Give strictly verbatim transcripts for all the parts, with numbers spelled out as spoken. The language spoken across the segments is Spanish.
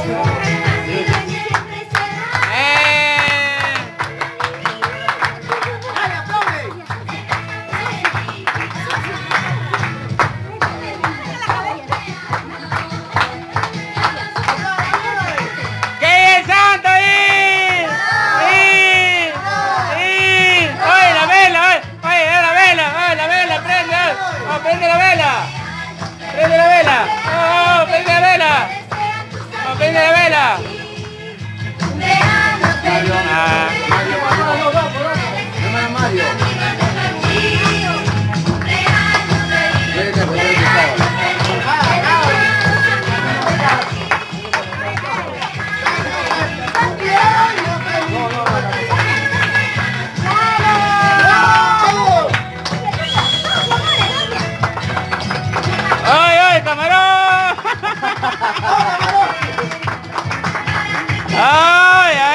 ¡Prende la vela! ¡Prende la vela! ¡Oh, prende la vela! ¡Oh, prende la vela! Ah. Mario. ¡Ay, ay, camarón! ¡Ay, ay!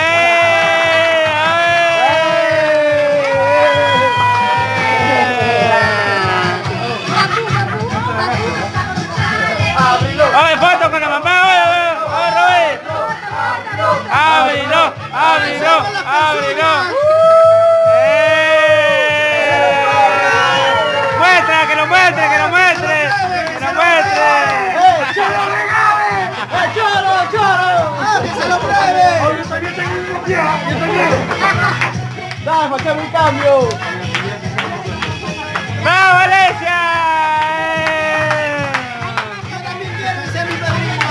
¡Ay, foto con la mamá! ¡Ay, ay! ¡Ábrelo! ¡Ábrelo! ¡Ábrelo! ¡Muestra, que lo muestre, que lo muestre! ¡Que lo muestre! ¡Choro, choro! ¡Que se lo pruebe! ¡Yo también tengo un mundial! ¡Yo también! ¡Dale, para que haga un cambio! ¡Bravo, Alesia! ¡Yo también quiero ser mi padrino!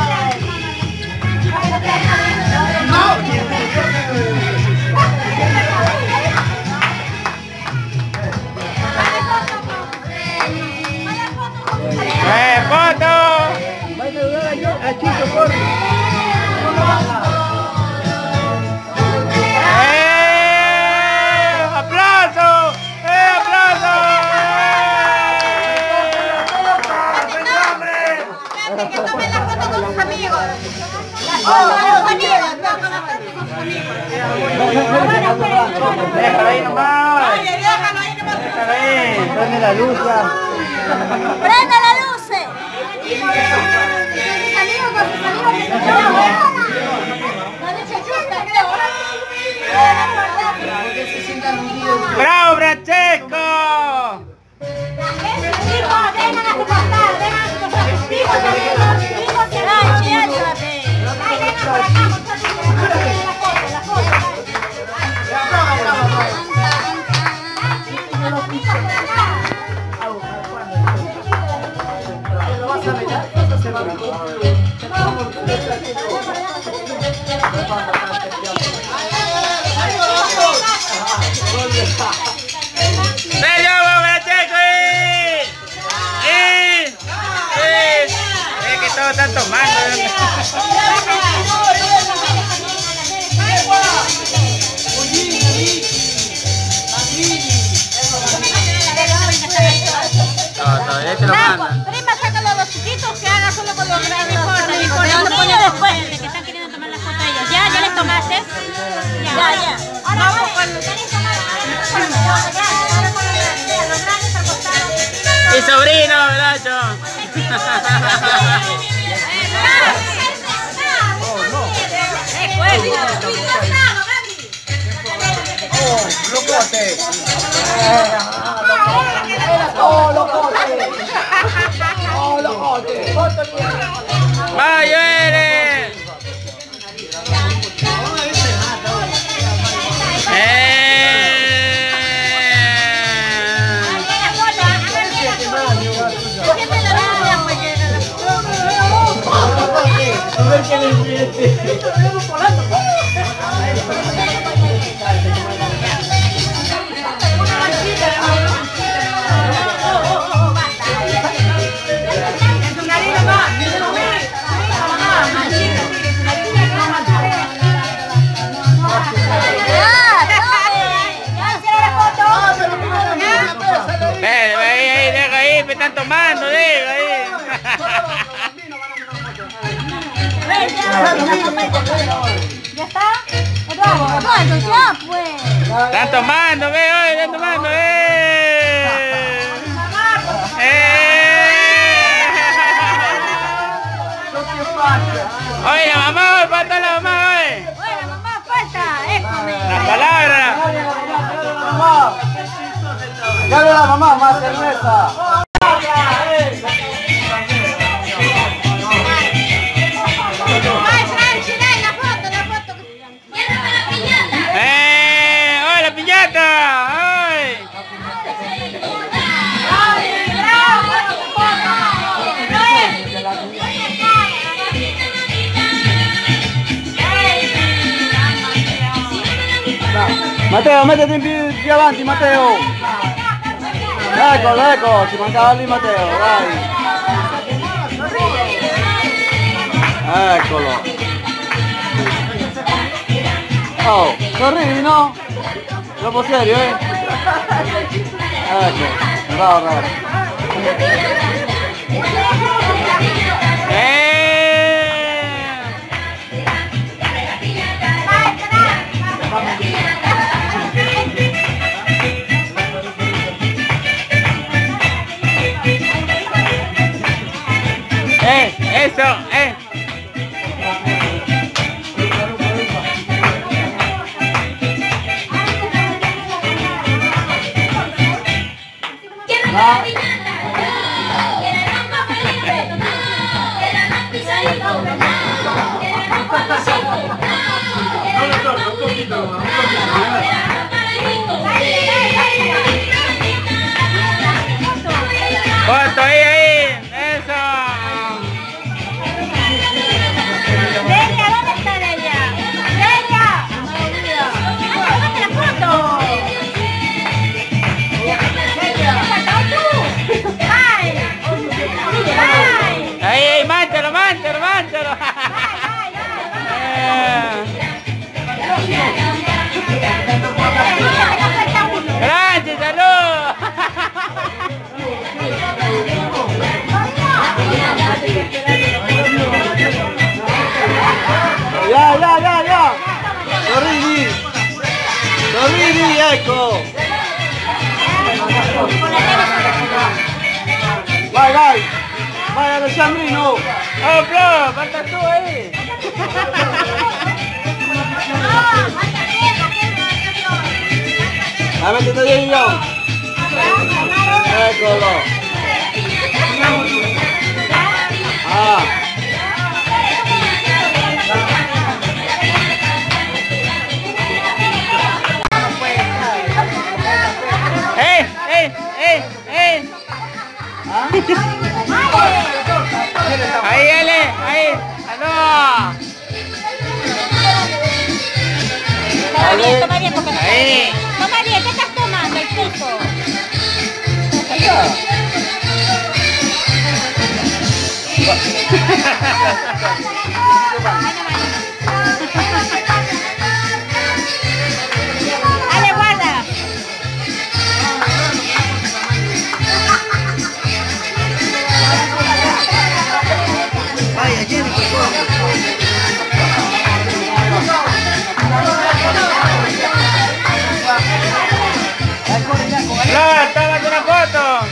¡No! ¡Eh, foto! ¡Va a saludar a Chico, corre! ¡Eh! ¡Aplauso! ¡Eh, aplauso! Que tomen la foto con sus amigos. La foto con los amigos, no con la foto con sus amigos. Déjalo ahí nomás. Oye, déjalo ahí nomás. Déjalo ahí. Prende la luz ya. ¡Prende la luz! Con sus amigos, con sus amigos. ¡Bravo, Francesco! Chicos, vengan a su costado, vengan a su costado. Chicos, amigos, chicos, amigos. Ay, vengan por acá, muchachos, la foto, la foto. ¡Bello, Francesco! ¡Eh! ¡Eh! ¡Eh! Es que todos están tomando. Todavía te lo mandan. Prima, sácalo a los chiquitos que haga solo con los grandes. No importa, no importa. Los niños después, de que están queriendo tomar la foto de ellos. ¿Ya? ¿Ya les tomaste? Ya, ya. Ahora vamos con los grandes. Mi sobrino, Bracho. ¡Oh, locote! ¡Oh, locote! ¡Oh, locote! ¡Vaya, eres! Ve, ve ahí, ahí, deja ahí, me están tomando, deja ahí. ¿Ya está? Eduardo, Eduardo, ya pues. Están tomando, ve, oye, están tomando, eh. Eh. Oye, la mamá, Dale la mamá, más cerveza. ¡Eh! ¡Ay, la piñata! ¡Ay! Matteo, mettiti in più, più avanti, Matteo. Eccolo, ecco, ci mancava lì Matteo, vai. Eccolo. Oh, sorridi, no? Troppo serio, eh? Ecco, bravo, bravo. ¡Eh! ¡Eh! ¡Eso! ¡Eh! ¡Foto ahí, ahí! ¡Eso! Delia, ¿dónde está Delia? ¡Delia! ¡Ay, la foto! ¡Ay! ¡Ay! ¡Ahí, ahí! ¡Mántalo, mántalo, mántalo! ¡Gracias, salud! Ya, ya, ya, ya. Sorridi. Sorridi, ecco. Vai, vai. Vai Alessandrino. ¡Oh, Flo! ¡Falta tú ahí! La mettete io io. Eccolo. Ah. ¡Eh! ¡Eh! ¡Eh! ¡Eh! ¡Ahí, L! ¡Ahí! ¡Ah, Toma bien, toma bien, porque no te Ahí. Toma bien, ¿qué estás tomando, el pico? Dale, guarda. Vaya, Jenny, por favor. ¡Flo, tómate una foto!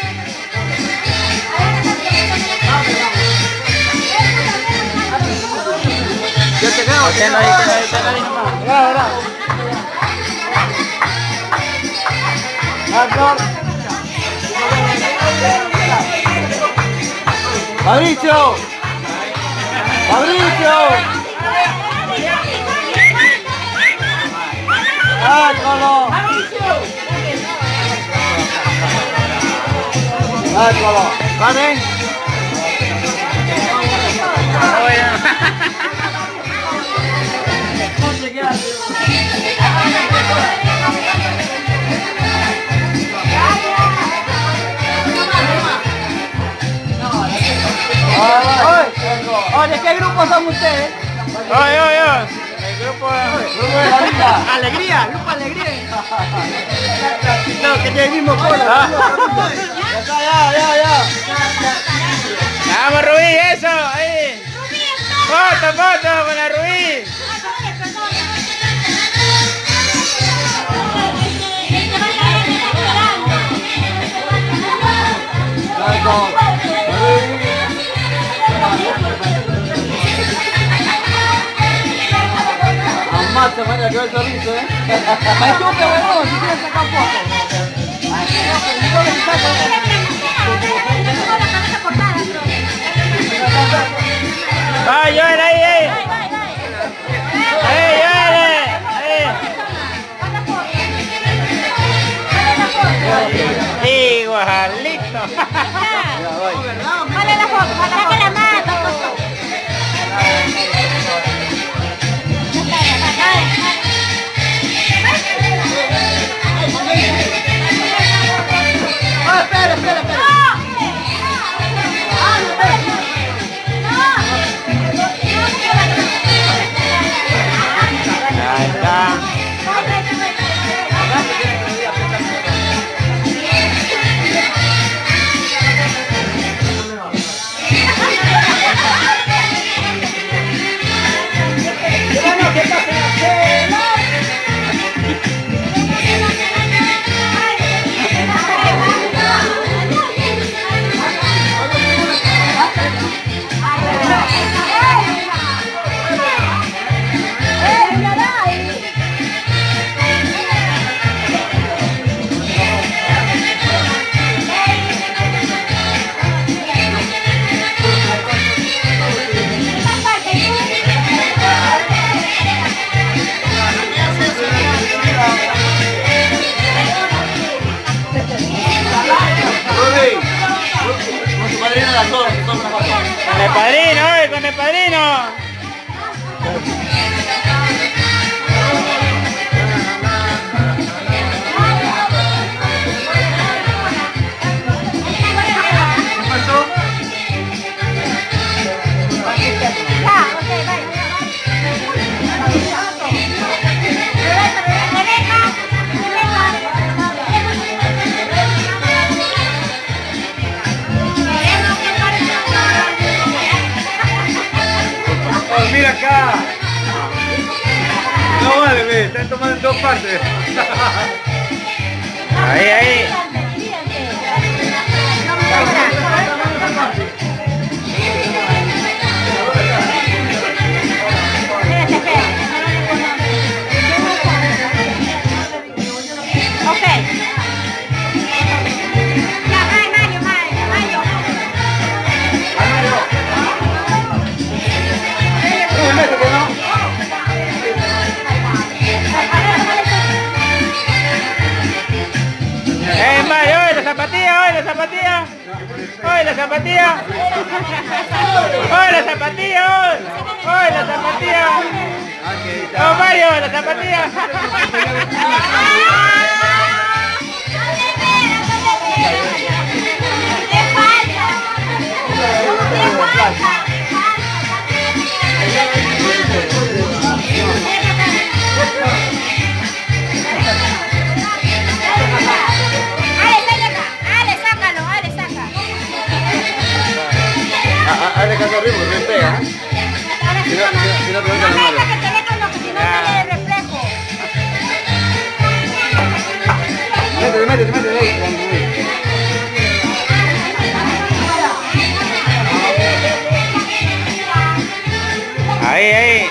Yo te quedo, te Tenlo ahí, tenlo ahí, tenlo ahí nomás. Bravo, bravo. Marco. Fabrizio. Fabrizio. Eccolo. Eccolo. Vale. Oye, ¿qué grupo son ustedes? ¡Oye, oye, oye! El grupo... Grupo de la vida. Alegría, grupo alegría. No, que tiene el mismo coro. Ah. Ya está, ya, ya, ya. ¡Vamos, Rubí! ¡Eso! ¡Ahí! ¡Foto, foto con la Rubí! Marco. Ammazza, Maria, che bel sorriso, eh? Ma è tu che vuoi, si tira questa foto? ¡Ah, Joel, ahí, ahí! ¡Ahí, Joel! ¡Ahí! ¡Igualito! Vale la foto, saca la mano. Ah, espera, espera, espera. Ahí está. Con el padrino, eh, con el padrino. Mira acá. No vale, ve, están tomando en dos partes. Ahí, ahí. ¡Eh, Mario! ¡Oye, la zapatilla! ¡Oye, la zapatilla! ¡Oye, la zapatilla! ¡Oye, la zapatilla! ¡Oye, la zapatilla! ¡Oh, Mario, la zapatilla! Hazle caso arriba, no me pega. Si no, si no te No meta que el teléfono, que si no sale el reflejo. Métete, métete, métete ahí. Ahí, ahí.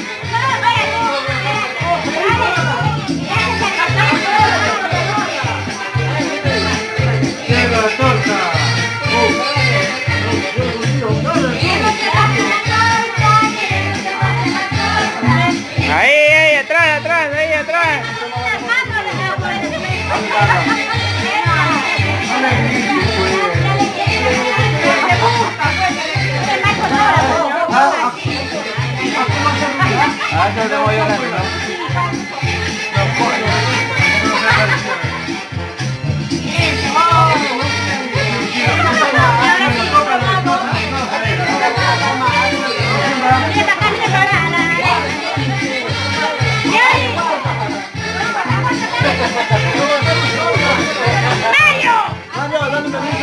Ahí, ahí, atrás, atrás, ahí, atrás. Ah, eso tengo yo grande, ¿no? Mario, dame un besito.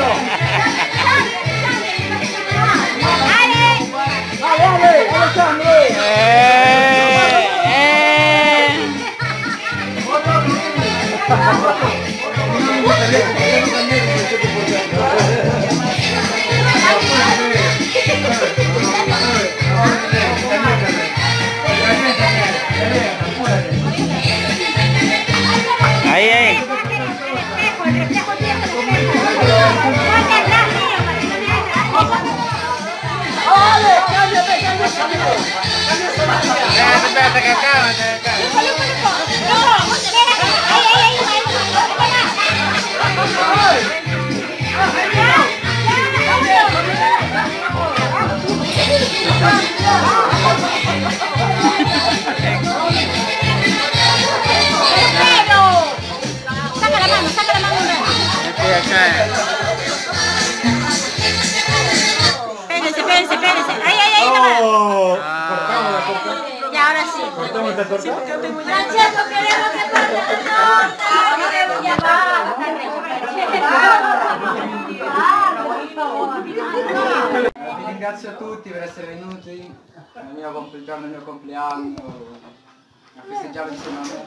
¡Ale, Alejandro! Eh, eh. Ahí, ahí. Espérate, espérate, que acaban, que acaban. No, espera, ahí, ahí, ahí, saca la mano, saca la mano. Estoy acá. Espérense, espérense, espérense. Ahí, ahí, ahí, Oh. ya, ahora sí. ¿Cómo te cortó? Francesco, queremos que corte la torta. Queremos llamar. Ringrazio tutti per essere venuti nel mio compl- giorno del mio compleanno a festeggiare insieme a me.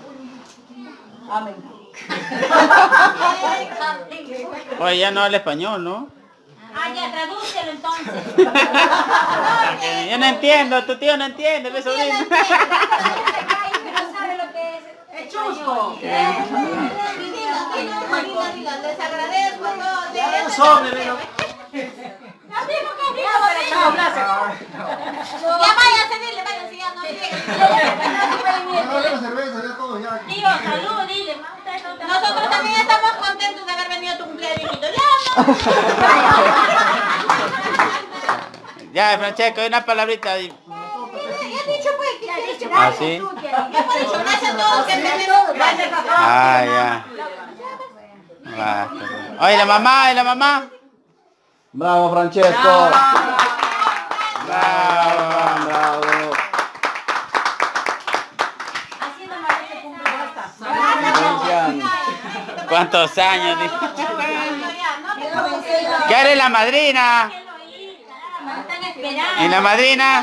Oye, ya no habla español, ¿no? Ah, ya, tradúcelo entonces. Yo no entiendo, tu tío no entiende, mi sobrino. No sabe lo que es. Es chusco. Les agradezco a todos. Sobre, pero... Ya váyanse, dile, váyanse, ya no lleguen. Tío, salud, dile. Nosotros también estamos contentos de haber venido a tu cumpleaños, hijito. Ya, Ya, Francesco, una palabrita. ahí. ya he dicho pues, que has dicho. ¿Ah, sí? Ya hemos dicho, gracias a todos que tenemos. Gracias a todos. Ah, ya. Va. Oye, la mamá, ¿y la mamá? Bravo, Francesco. Bravo. Bravo. Así no merece cumpleaños. ¿Cuántos años? dice? ¿Qué haré la madrina? Están esperando. ¿Y la madrina?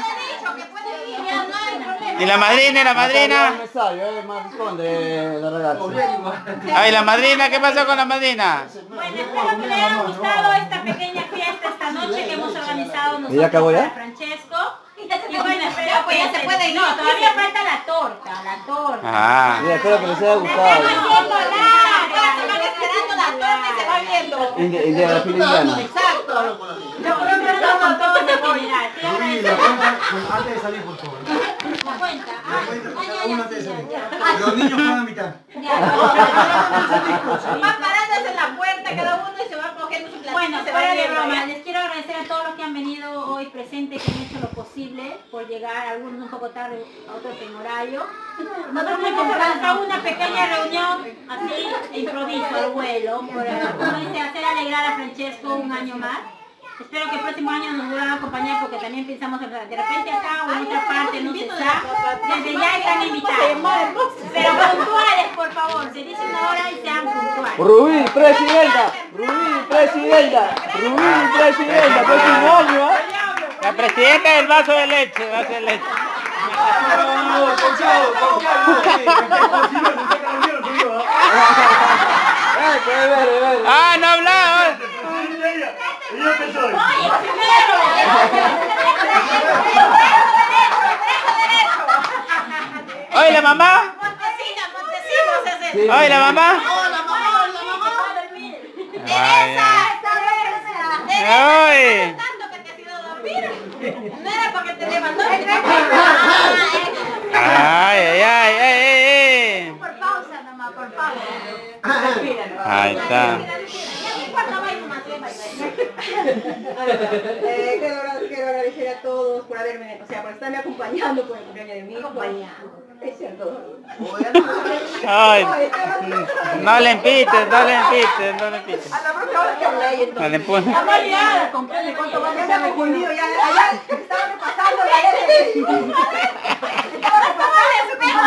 ¿Y la madrina? ¿Y la madrina? El mensaje, eh, más risponde la ragazza. Ay, la madrina, ¿qué pasó con la madrina? Bueno, espero que les haya gustado esta pequeña fiesta esta noche que hemos organizado nosotros ¿Ya acabó ya? para Francesco. Y bueno, espero que ya se puede ir. No, todavía falta la torta, la torta. Ah. Mira, espero que les haya gustado. Están haciendo larga, se van esperando la torta y se va viendo. India, India la fila indiana. Exacto. Yo creo que estamos con todos en general. Te agradezco. Antes de salir, por favor. La cuenta. Ah, ah, ya, ya, sí, ya, ya. Los niños pueden mitad. Van parándose en la puerta cada uno y se va cogiendo su platito. Bueno, fuera de broma, les quiero agradecer a todos los que han venido hoy presentes, que han hecho lo posible por llegar, algunos un poco tarde, a otros en horario. Nosotros hemos organizado una pequeña reunión así, de improviso, al vuelo, por como dice, hacer alegrar a Francesco un año más. Espero que el próximo año nos vuelvan a acompañar porque también pensamos en, de repente acá o en otra parte, no se está. Desde ya están invitados. Pero puntuales, por favor. Se dice una hora y sean puntuales. Rubí, presidenta. Rubí, presidenta. Rubí, presidenta. Próximo año, ¿ah? La presidenta del vaso de leche, vaso de leche. Ah, no hablaba. Oye, primero. Oye, la mamá. Montesina, Montesinos es eso. Oye, la mamá. Hola, mamá, hola, mamá. Vaya. Ay. Ay. Tanto que te has ido a dormir. No era porque te levantó. Ay, ay, ay, ay, ay. Por pausa nomás, por pausa. Ahí está. Eh, quiero, quiero agradecer a todos por haberme, o sea, por estarme acompañando por el cumpleaños de mi hijo. Es cierto. Ay, no le empites, no le empites, no le empites. A la próxima hora que hablé y No entonces. le empujes. La variada, comprende cuánto va a Ya me he confundido, ya, allá estaba repasando la L. Estaba repasando el espejo.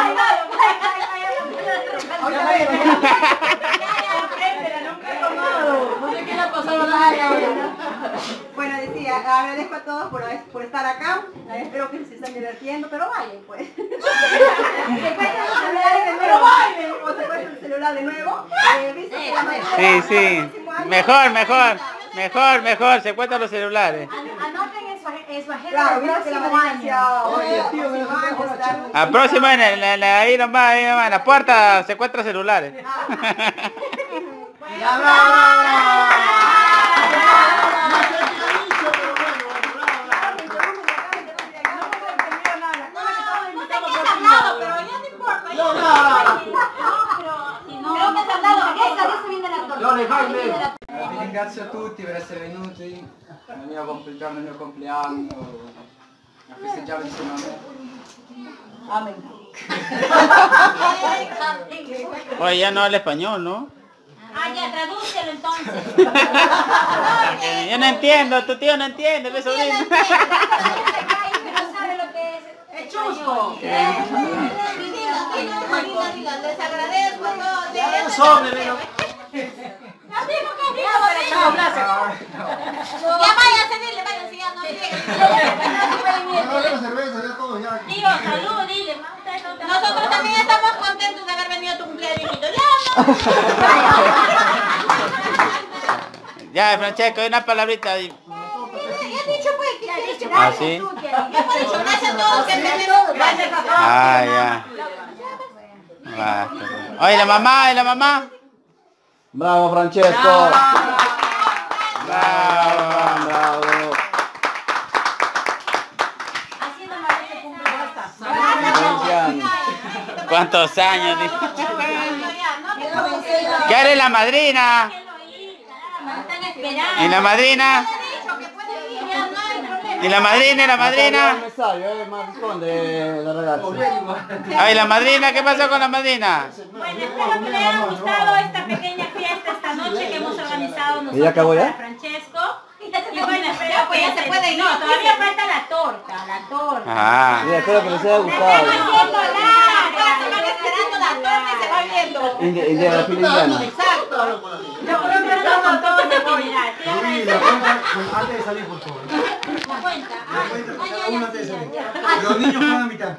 Bueno, decía, agradezco a todos por, por estar acá. Espero que se estén divirtiendo, pero vayan pues. Se cuesta el celular de nuevo. O se cuesta el celular de nuevo. Eh, visto que la mayoría Sí, del sí. próximo año- Mejor, mejor. Mejor, mejor. Se cuentan los celulares. Anoten en su, en su agenda Claro, del visto que la próximo mayoría decía, año. oye, tío, me lo estar. La próxima en, el- en la- ahí nomás, ahí nomás, en la puerta se encuentran celulares. Vi ringrazio tutti per essere venuti nel mio compleanno, nel mio compleanno, a festeggiare insieme a me. Amén. Oye, ya no habla español, ¿no? Ah, ya, tradúcelo entonces. Yo no entiendo, tu tío no entiende, mi sobrino. No sabe lo que es. ¡Es chusco! Les agradezco a todos. Sobre, pero... Chao, gracias. Ya váyanse, dile, váyanse, ya no lleguen. Tío, salud, dile. Nosotros también estamos contentos de haber venido a tu cumpleaños, hijito. Ya, Francesco, una palabrita. Ya he dicho, pues, que has dicho. ¿Ah, sí? Ya he dicho, gracias a todos. Gracias a todos. Ah, ya. Va. Oye, la mamá, ¿y la mamá? Bravo, Francesco. Bravo. Bravo. Así no merece cumplir. ¿Cuántos años? ¿Qué haré la madrina? ¿Y la madrina? ¿Y la madrina? ¿Y la madrina? Il messaggio, eh, ma risponde la ragazza. Ay, la madrina, ¿qué pasó con la madrina? Bueno, espero que les haya gustado esta pequeña fiesta esta noche que hemos organizado nosotros ¿Ya acabó ya? para Francesco. Y bueno, espero que ya se puede ir. No, todavía falta la torta, la torta. Ah. Mira, espero que les haya gustado. Estamos haciendo larga, se van esperando la torta y se va viendo. India, India, la fila indiana. Exacto. Yo creo que estamos con todos en general. Te agradezco. Antes de salir, por favor. La cuenta. Ah, ya, ya, sí, ya, ya. Los niños van a mitad.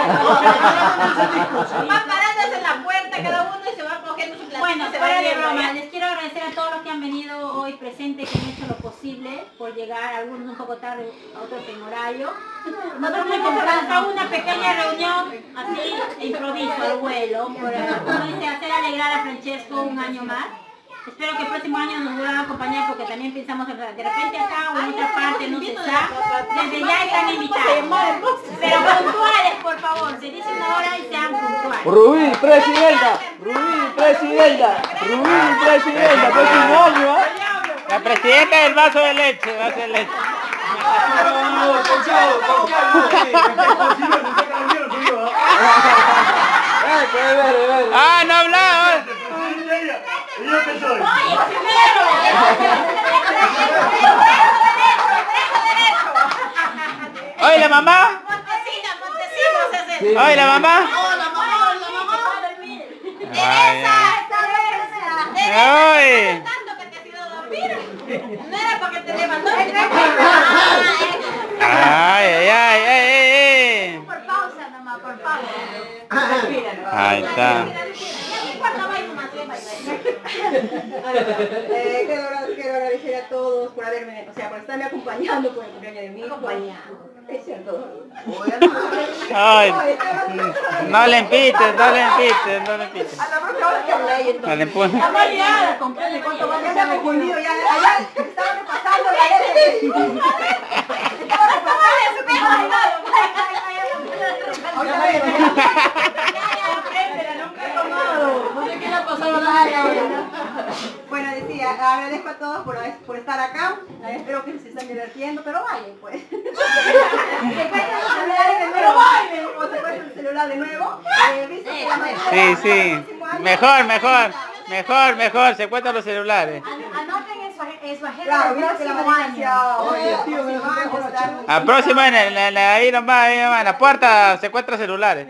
Van parándose en la puerta cada uno y se va cogiendo su platito. Bueno, fuera de broma, les quiero agradecer a todos los que han venido hoy presentes, que han hecho lo posible por llegar, algunos un poco tarde, a otros en horario. Nosotros hemos organizado una pequeña reunión así, de improviso, al vuelo, por como dice, hacer alegrar a Francesco un año más. Espero que el próximo año nos vuelvan a acompañar porque también pensamos que de repente acá o en otra parte no se está. Desde ya están invitados. Pero puntuales, por favor. Se dice una hora y sean puntuales. Rubí, presidenta. Rubí, presidenta. Rubí, presidenta. Próximo año, ¿eh? La presidenta del vaso de leche, vaso de leche. Ah, no hablaba. ¿Y yo qué soy? Oye, la mamá. Montesinos, Montesinos es eso. Oye, la mamá. Hola, mamá, hola, mamá. Ay, Esa, esa, Ay. esa. Tanto que te has ido a dormir. No era para que te levantó. Ay, ay, ay, ay, ay. Por pausa nomás, por pausa. Ahí está. Eh, quiero, quiero agradecer a todos por haberme, o sea, por estarme acompañando por el cumpleaños de mi hijo. Es cierto. Ay, no le empites, no le empites, no le empites. A la próxima hora que hablé y entonces. No le empujes. La variedad, comprende cuánto va, ya me ha confundido, ya, allá estaba repasando la L. Estaba repasando y se me ha olvidado. Bueno, decía, agradezco a todos por, por estar acá, espero que se estén divirtiendo, pero bailen pues. Se cuentan los celulares de nuevo, o se cuenta el celular de nuevo. Eh, visto que la mayoría Sí, del sí. próximo año- Mejor, mejor. Mejor, mejor. Se cuentan los celulares. Anoten en su, en su agenda Claro, del visto que la próximo mayoría año. decía, oye, tío, me lo próximo año. Al próximo en, el, en la, ahí nomás, ahí nomás, en la puerta se encuentran celulares.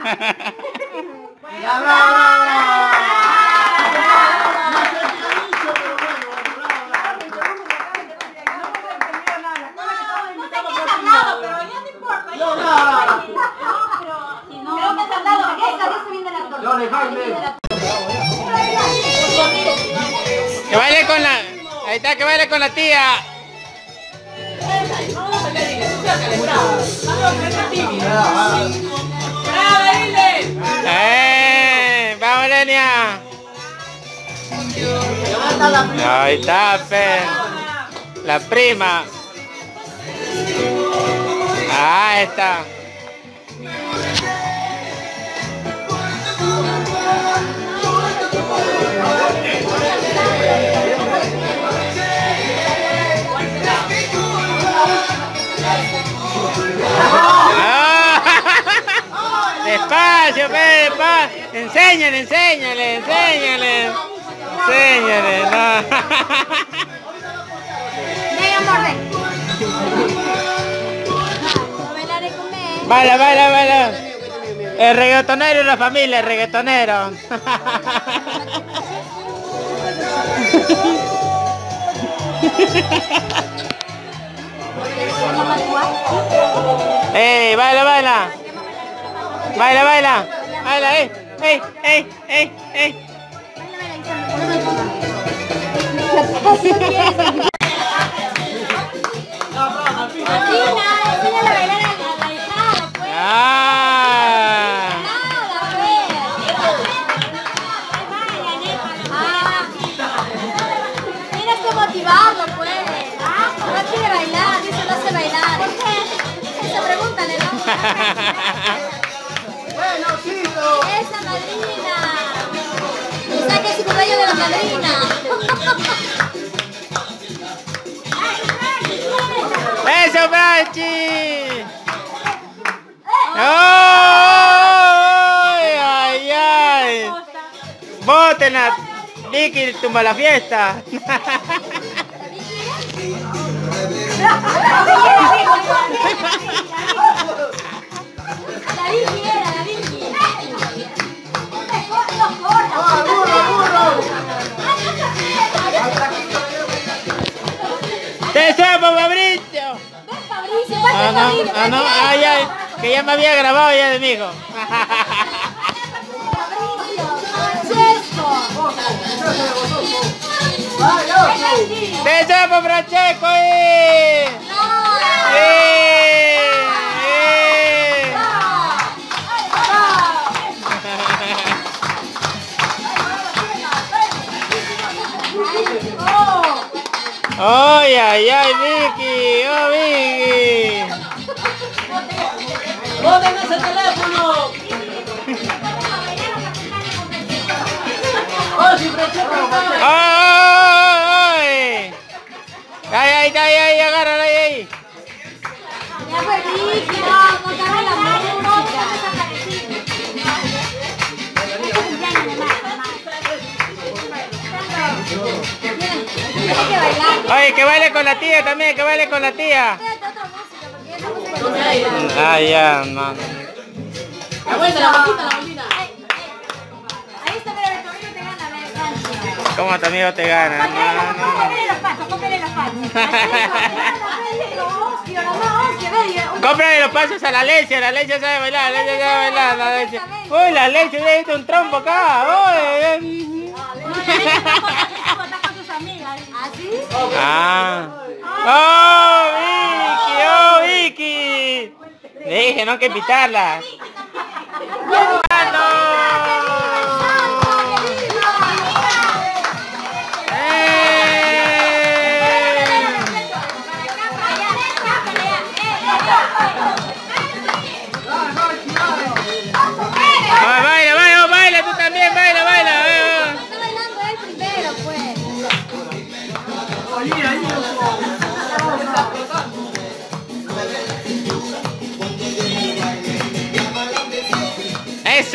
Pero ya no importa. No, pero si no, creo que se han dado. Esa se viene la torta. Que baile con la... Ahí está, que baile con la tía. ¡Eh! ¡Vamos, Lenia! Ahí está, pe. La prima. Ahí está. Gracias. despacio, pe, pa. Enséñale, enséñale, enséñale. Enséñale, no. Baila, baila, baila. El reggaetonero y la familia, el reggaetonero. ¡Ey, baila, baila! ¡Baila, baila! ¡Baila, ey! ¡Ey, ey, ey, ey! Motivarlo, pues. Ah, no quiere bailar, dice no sé bailar. ¿Por qué? Eso pregúntale, ¿no? Bueno, Cito. Esa madrina. O sea que es el cumpleaños de la madrina. ¡Eso, Franchi! ¡Ay, ay, ay! ¡Voten a Vicky, tumba la fiesta! La Vicky era, la Vicky. ¡Te suelto, Fabricio! ¿Ves, Fabricio? Ah, no, ah, no, ay, ay, que ya me había grabado ya de amigo. ¡Te suelto, Francesco! ¡Eh! ¡Eh! ¡Eh! ¡Ay, ay, ay, Vicky! ¡Oh, Vicky! ¡Boten ese teléfono! ¡Oh, si Francesco! ¡Ay! ¡Ay, ay, ay, ay! ¡Agárrala ahí, ahí! Ya fue Vicky, no, no cabe la música. Tiene que bailar. Oye, que baile con la tía también, que baile con la tía. Espérate otra música, porque esa música no se baila. Ah, ya, no. La vuelta, la bolita, la bolita. Ahí está, mira, tu amigo te gana, ve, Francia. ¿Cómo tu amigo te gana? No, no, no. Cómprale los pasos, cómprale los pasos. Cómprale los pasos a la leche, la leche sabe bailar, la leche sabe bailar, la leche. Uy, la leche, le diste un trompo acá. Uy. ¿Así? Ah. Oh, Vicky, oh, Vicky. Le dije, no hay que invitarla. Baila, baila, baila, tú también, baila, baila. Está bailando él primero, pues. ¡Eso!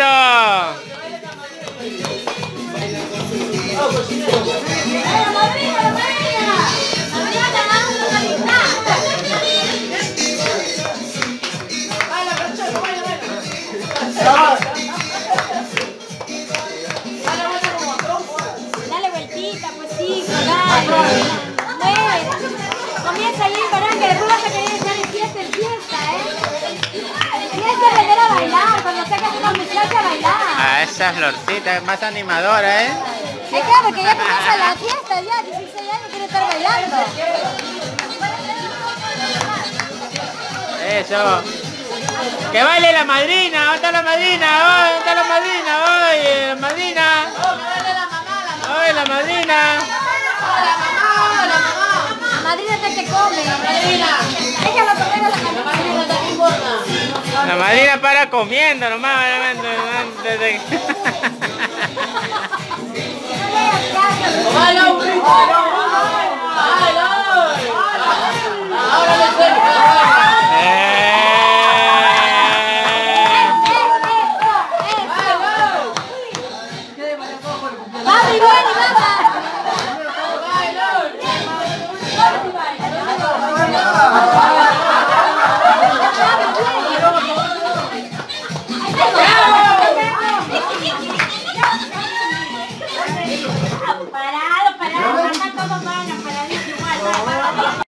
Dale vueltita, pues sí, dale. Mueve. Comienza ahí en barranca, después vas a querer estar en fiesta, en fiesta, ¿eh? Tienes que aprender a bailar, cuando sacas una muchacha a bailar. Ah, esa florcita es más animadora, ¿eh? Es claro, que ya comienza la fiesta, ya, dieciséis años quiere estar bailando. Eso. ¡Que baile la madrina! ¿Dónde está la madrina? ¡Oh, ¿dónde está la madrina? ¡Oye, la madrina! ¡Oye, la madrina! La madrina te que come, la madrina. Déjalo comer a la madrina, no importa. La madrina para comiendo nomás. ¡Baila, burrito! ¡Baila! ¡Ahora le